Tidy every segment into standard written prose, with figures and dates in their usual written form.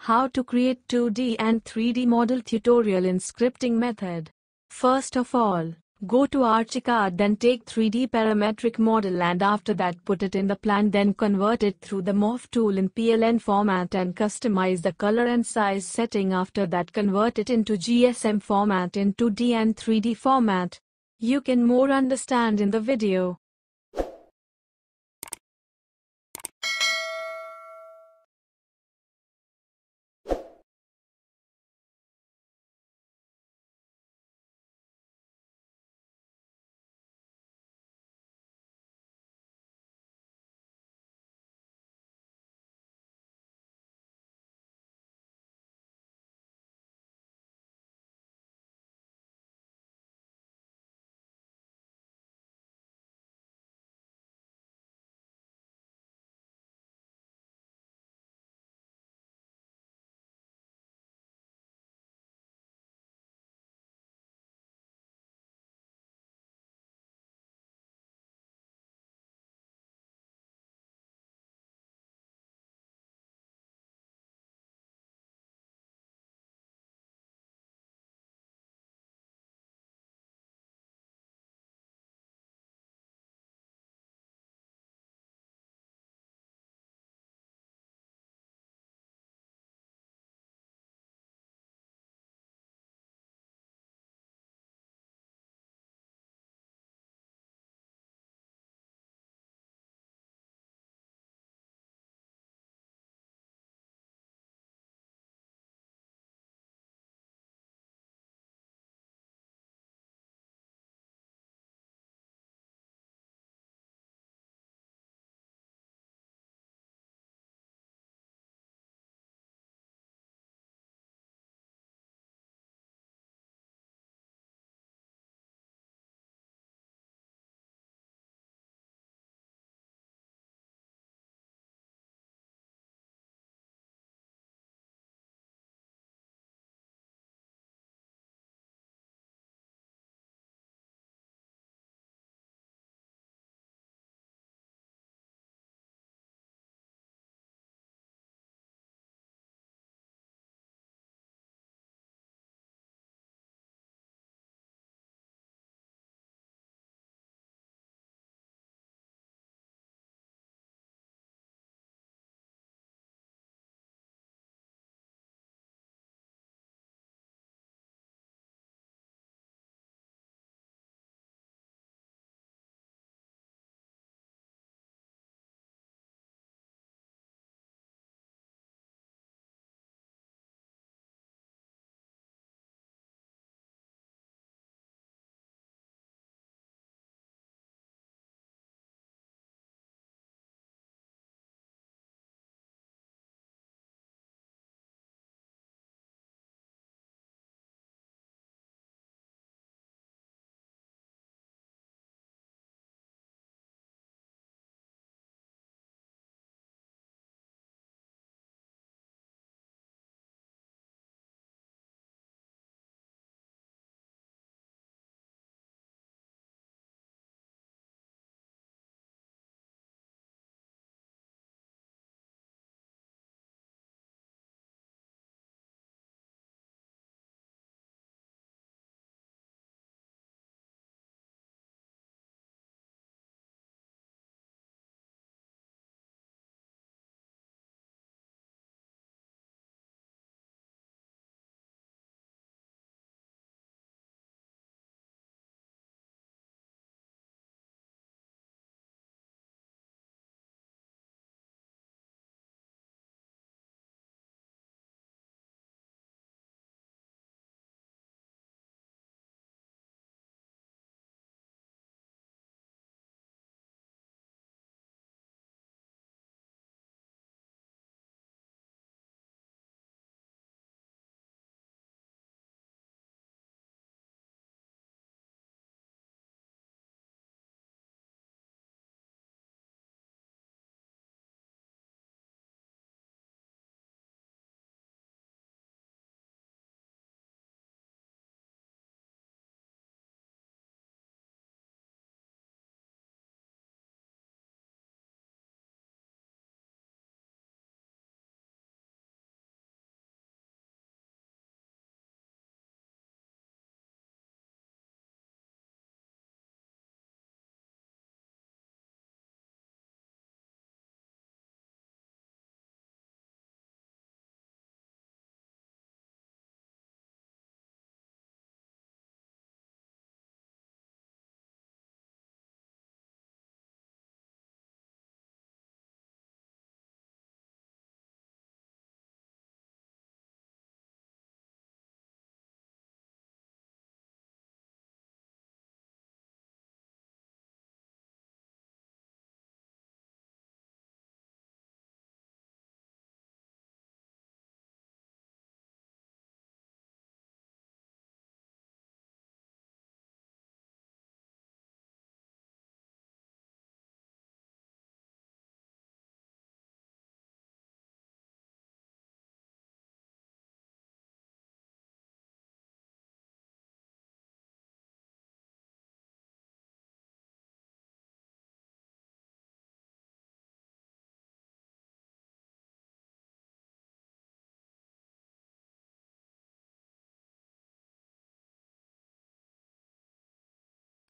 How to create 2D and 3D model tutorial in scripting method. First of all, go to Archicad, then take 3D parametric model, and after that put it in the plan, then convert it through the morph tool in PLN format and customize the color and size setting. After that convert it into GSM format in 2D and 3D format. You can more understand in the video.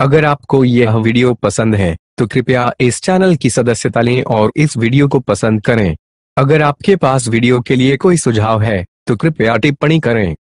अगर आपको यह video पसंद है तो कृपया इस channel की सदस्यता लें और इस वीडियो को पसंद करें। अगर आपके पास वीडियो के लिए कोई सुझाव है तो कृपया टिप्पणी करें।